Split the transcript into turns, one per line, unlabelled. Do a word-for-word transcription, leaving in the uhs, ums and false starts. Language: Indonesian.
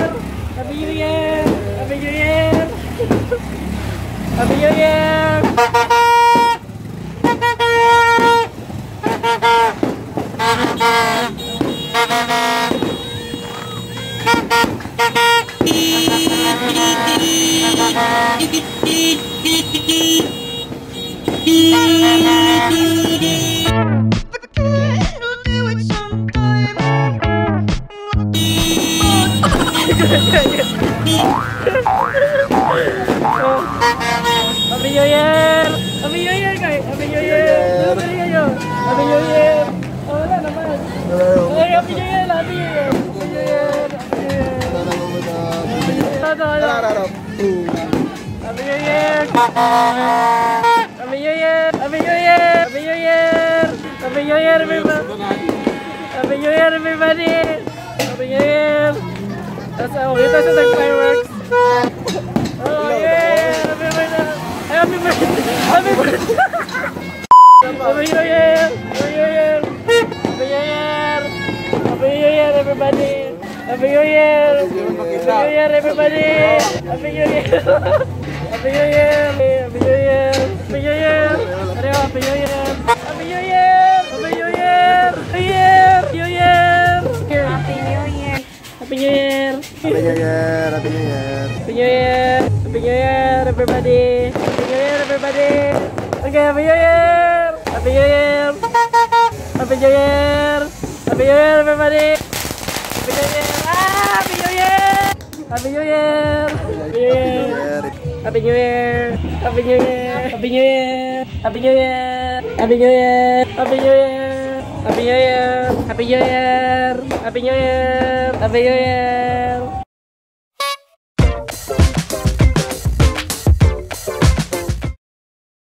Year! Happy New Year! Happy New Year! Happy New Year! Happy New Year! Happy New Year guys! Happy New Year! Happy New Year! Happy New Year! Oh, wala naman! Hey, Happy New Year! Happy New Year! Happy New Year! Happy New Year! Happy New Year! Happy New Year! Happy New Year! Happy New Year! Happy New Year, everybody! Happy New Year, everybody! Happy New Year! That's how it is the fireworks. Oh yeah! Happy birthday! Happy birthday! Happy birthday! Happy New Year! Happy New Year! Happy New Year! Happy New Year, everybody! Happy New Year! Happy New Year, everybody! Happy New Year! Happy New Year! Happy New Year! Happy New Year! Happy New Year! Happy New Year! Happy New Year! New Year! New Year! Happy New Year! Happy New Year!
Happy New Year! Happy New Year!
Happy New Year! Happy New Year, everybody! Happy New Year, everybody! Okay, Happy New Year! Happy New Year! Happy New Year! Happy New Year, everybody! Happy New Year! Ah! Happy New Year! Happy New Year! Happy New Year! Happy New Year! Happy New Year! Happy New Year! Happy New Year! Happy New Year! Happy New Year! Happy New Year! Happy New Year! Happy New Year! Happy New Year!